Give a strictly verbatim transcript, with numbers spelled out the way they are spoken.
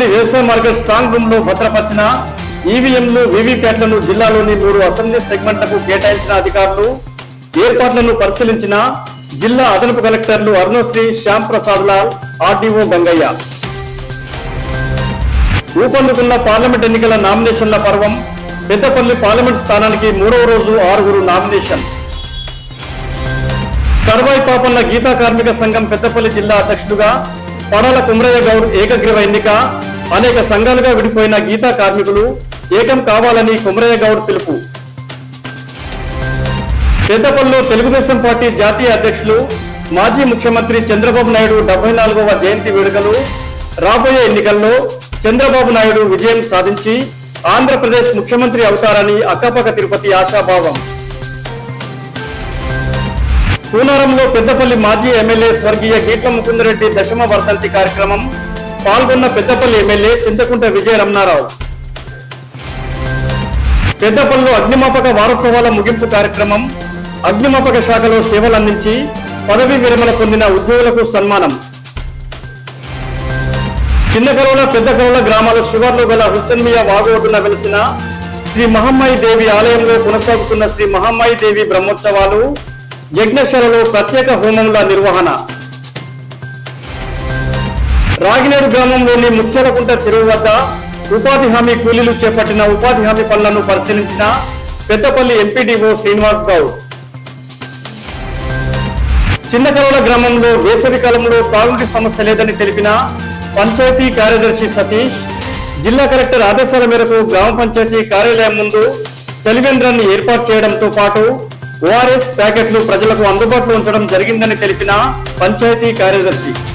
పెద్దపల్లి వ్యవసాయ market strong room లో భద్రపరిచిన ఈవీఎంలు వీవీప్యాట్లను జిల్లాలోని మూడు అసెంబ్లీ సెగ్మెంట్లకు కేటాయించిన అధికారులు ఏర్పాట్లను పరిశీలించిన జిల్లా అదనపు కలెక్టర్లు అరుణశ్రీ శ్యామ్ ప్రసాద్ లాల్, ఆర్డీఓ గంగయ్య. ఊపందుకున్న పార్లమెంట్ ఎన్నికల నామినేషన్ల పర్వం. పెద్దపల్లి పార్లమెంట్ స్థానానికి మూడవ రోజు ఆరుగురు నామినేషన్. సర్వాయి పాపన్న గీతా కార్మిక సంఘం పెద్దపల్లి జిల్లా అధ్యక్షుడుగా పడాల కుమరయ్య గౌడ్ ఏకగ్రీవ ఎన్నిక. అనేక సంఘాలుగా విడిపోయిన గీతా కార్మికులు ఏకం కావాలని కుమరయ్య గౌడ్ పిలుపు. పెద్దపల్లిలో తెలుగుదేశం పార్టీ జాతీయ అధ్యక్షులు మాజీ ముఖ్యమంత్రి చంద్రబాబు నాయుడు డెబ్బై నాలుగవ జయంతి వేడుకలు. రాబోయే ఎన్నికల్లో చంద్రబాబు నాయుడు విజయం సాధించి ఆంధ్రప్రదేశ్ ముఖ్యమంత్రి అవుతారని అక్కపక్క తిరుపతి ఆశాభావం. కూనారంలో పెద్దపల్లి మాజీ ఎమ్మెల్యే స్వర్గీయ గీట్ల ముకుందరెడ్డి దశమ వర్ధంతి కార్యక్రమం. పాల్గొన్న పెద్దపల్లి ఎమ్మెల్యే చింతకుంట విజయ రమణారావు. పెద్దపల్లిలో అగ్నిమాపక వారోత్సవాల ముగింపు కార్యక్రమం. అగ్నిమాపక శాఖలో సేవలందించి పదవీ విరమణ పొందిన ఉద్యోగులకు సన్మానం. చిన్న కరోల పెద్ద కరోల గ్రామాల శివార్లో గల హుస్సేన్మియా వాగోటున వెలిసిన శ్రీ మహమ్మాయి దేవి ఆలయంలో కొనసాగుతున్న శ్రీ మహమ్మాయి దేవి బ్రహ్మోత్సవాలు. యజ్ఞశాలలో ప్రత్యేక హోమంల నిర్వహణ. రాగినేడు గ్రామంలోని ముత్యాలకుంట చెరువు వద్ద ఉపాధి హామీ కూలీలు చేపట్టిన ఉపాధి హామీ పనులను పరిశీలించిన పెద్దపల్లి ఎంపీడీఓ శ్రీనివాస్ గౌడ్. చిన్నకరోల గ్రామంలో వేసవి కాలంలో తాగునీటి సమస్య లేదని తెలిపిన పంచాయతీ కార్యదర్శి సతీష్. జిల్లా కలెక్టర్ ఆదేశాల మేరకు గ్రామ పంచాయతీ కార్యాలయం ముందు చలివేంద్రాన్ని ఏర్పాటు చేయడంతో పాటు ఓఆర్ఎస్ ప్యాకెట్లు ప్రజలకు అందుబాటులో ఉంచడం జరిగిందని తెలిపిన పంచాయతీ కార్యదర్శి.